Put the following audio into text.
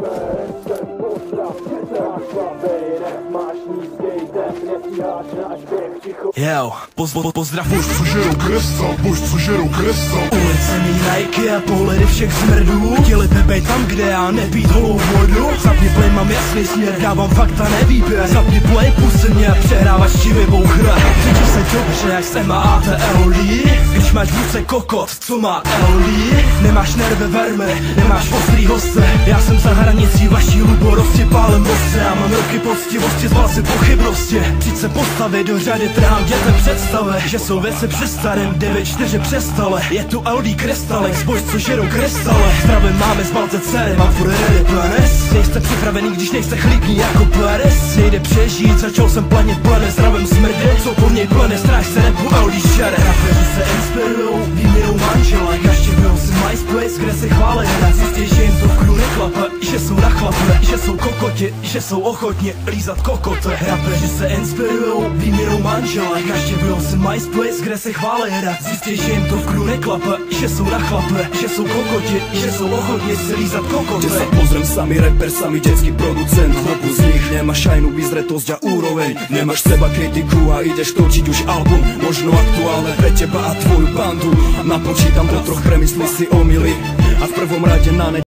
Pozdrav co žerou kresa. Ulice mi Nike a pohledy všech smrdů. Chtěli by bejt tam, kde já nepít holou vodu. Zapni play, mám jasný směr, dávám fakta, nevýběr. Zapni play, pusť mě a přehrávač ti vybouchne. Cítíš se dobře, jak jsem a ATLD. Když máš v ruce kokot, co má LD. Nemáš nervy vermy, nemáš ostrý hosty. Já jsem za hranicí vaší luborosti, pálem bosce. Já mám roky poctivosti, zval si pochybnosti. Přijď se postavit do řady, trhám dětem představy, že jsou věci při starém 9-4 přestale. Je tu LD Krystalek, zbož co žerou krystale. Zdravím máme z Balce dcery, mám furt ready planes. Nejste připravený, když nejste chlípní jako Paris. Nejde přežít, začal jsem planit plane. Zdravím smrdy, co po něj plane. Strážce repu LD šere. Rapeři se inspirujou výměnou manžela. Naštěvují si MySpace, kde se chválí. Zjistí, že jim to v kru neklape, že jsou na chlape, že jsou kokoti, že jsou ochotně lízat kokoty. Rapeři se inspirujou výměnou manžela. Naštěvují si MySpace, kde se chválí. Zjistí, že jim to v kru neklape, že jsou na chlape, že jsou kokoti, že jsou ochotně si lízat kokoty. Kde sa pozriem, sami rapper, sami detský producent. Hlopu z nich nemáš šajnu, vyzretosť a úroveň. Nemáš seba kritiku a ideš točiť už album. Možno aktuálne pre teba a tvoju bandu. Napočítam do troch, premysli si omily. A v prvom rade na